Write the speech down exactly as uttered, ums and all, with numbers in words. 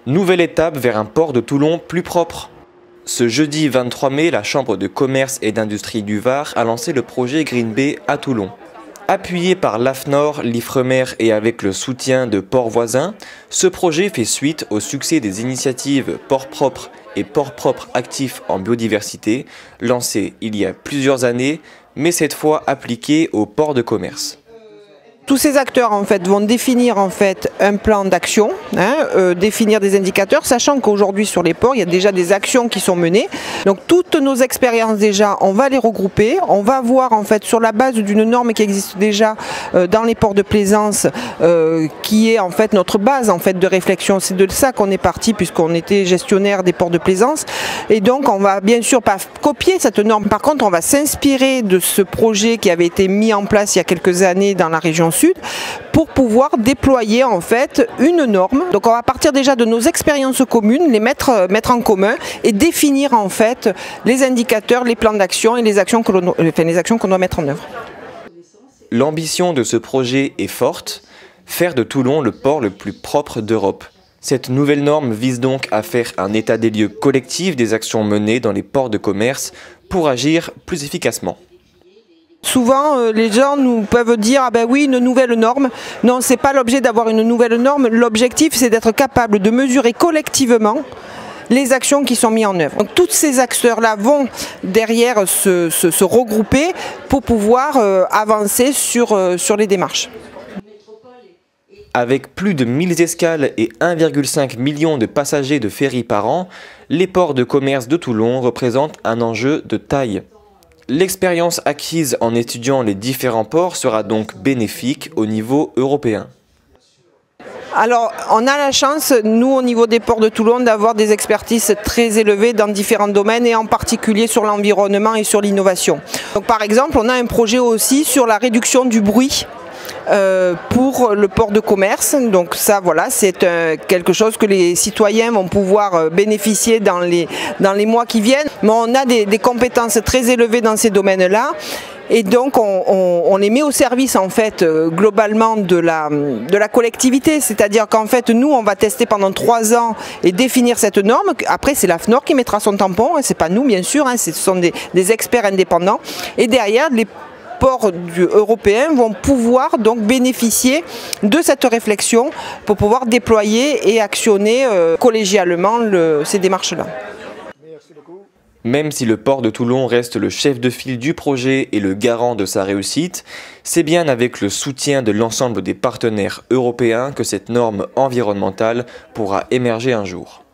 Nouvelle étape vers un port de Toulon plus propre. Ce jeudi vingt-trois mai, la Chambre de commerce et d'industrie du Var a lancé le projet Green Bay à Toulon. Appuyé par l'AFNOR, l'Ifremer et avec le soutien de ports voisins, ce projet fait suite au succès des initiatives Port Propre et Port Propre Actif en biodiversité, lancées il y a plusieurs années, mais cette fois appliquées aux ports de commerce. Tous ces acteurs en fait vont définir en fait un plan d'action, hein, euh, définir des indicateurs, sachant qu'aujourd'hui sur les ports il y a déjà des actions qui sont menées. Donc toutes nos expériences déjà, on va les regrouper, on va voir en fait sur la base d'une norme qui existe déjà euh, dans les ports de plaisance, euh, qui est en fait notre base en fait de réflexion. C'est de ça qu'on est parti puisqu'on était gestionnaire des ports de plaisance. Et donc on va bien sûr pas copier cette norme. Par contre on va s'inspirer de ce projet qui avait été mis en place il y a quelques années dans la région Sud pour pouvoir déployer en fait une norme. Donc on va partir déjà de nos expériences communes, les mettre, mettre en commun et définir en fait les indicateurs, les plans d'action et les actions que l'on, enfin, les actions qu'on doit mettre en œuvre. L'ambition de ce projet est forte, faire de Toulon le port le plus propre d'Europe. Cette nouvelle norme vise donc à faire un état des lieux collectif des actions menées dans les ports de commerce pour agir plus efficacement. Souvent, euh, les gens nous peuvent dire « ah ben oui, une nouvelle norme ». Non, ce n'est pas l'objet d'avoir une nouvelle norme. L'objectif, c'est d'être capable de mesurer collectivement les actions qui sont mises en œuvre. Donc, tous ces acteurs-là vont derrière se, se, se regrouper pour pouvoir euh, avancer sur, euh, sur les démarches. Avec plus de mille escales et un virgule cinq million de passagers de ferry par an, les ports de commerce de Toulon représentent un enjeu de taille. L'expérience acquise en étudiant les différents ports sera donc bénéfique au niveau européen. Alors, on a la chance, nous, au niveau des ports de Toulon, d'avoir des expertises très élevées dans différents domaines et en particulier sur l'environnement et sur l'innovation. Donc, par exemple, on a un projet aussi sur la réduction du bruit. Euh, pour le port de commerce, donc ça voilà, c'est euh, quelque chose que les citoyens vont pouvoir euh, bénéficier dans les, dans les mois qui viennent. Mais on a des, des compétences très élevées dans ces domaines-là. Et donc on, on, on les met au service en fait euh, globalement de la, de la collectivité, c'est-à-dire qu'en fait nous on va tester pendant trois ans et définir cette norme. Après c'est l'AFNOR qui mettra son tampon, hein, c'est pas nous bien sûr, hein, ce sont des, des experts indépendants. Et derrière les ports européens vont pouvoir donc bénéficier de cette réflexion pour pouvoir déployer et actionner euh, collégialement le, ces démarches-là. Même si le port de Toulon reste le chef de file du projet et le garant de sa réussite, c'est bien avec le soutien de l'ensemble des partenaires européens que cette norme environnementale pourra émerger un jour.